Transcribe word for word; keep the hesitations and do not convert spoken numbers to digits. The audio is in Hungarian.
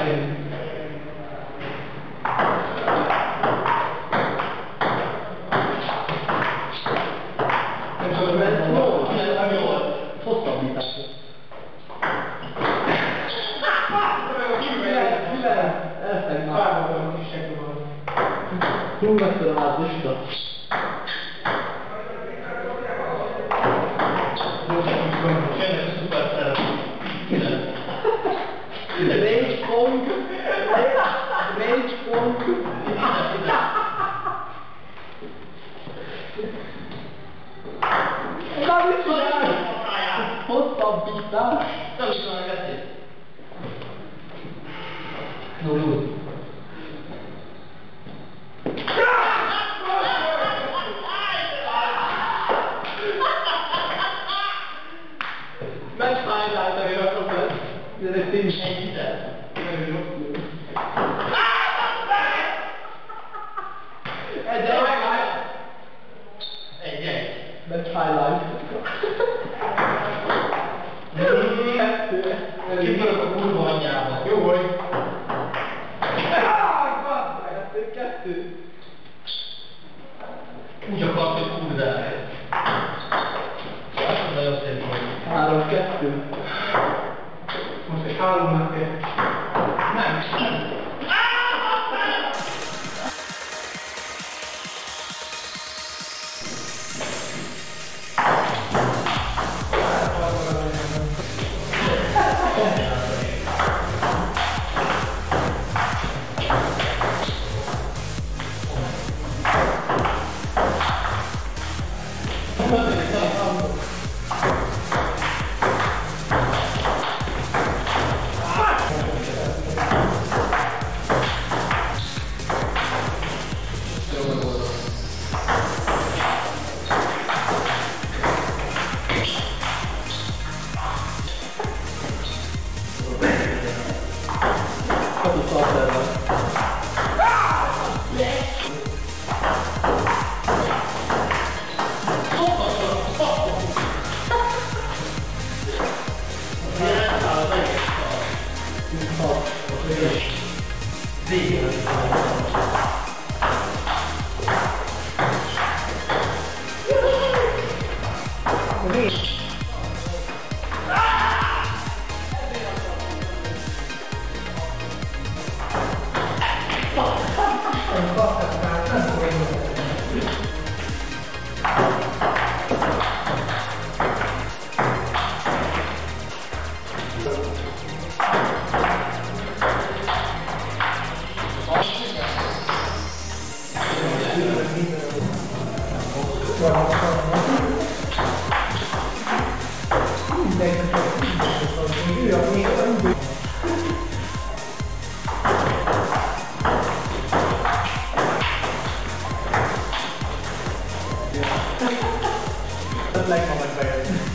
Nyugodtan át vissza. Rage funk. Rage funk. Na mit csinálj? Hosszabbítás. Nem is van a veszély. No, no. Megfájláltam én akkor lesz. Ez egy tény segített. Egy egy Egy egy. Megfájláltam. Kettő. Kipörök a kurva anyjába. Jó vagy? Kettő, kettő. Úgy akart, hogy kurvára. Azt nagyon szép vagy. Három, kettő. Most egy háromnak kell. Nem, nem. Leghamarabb bejön.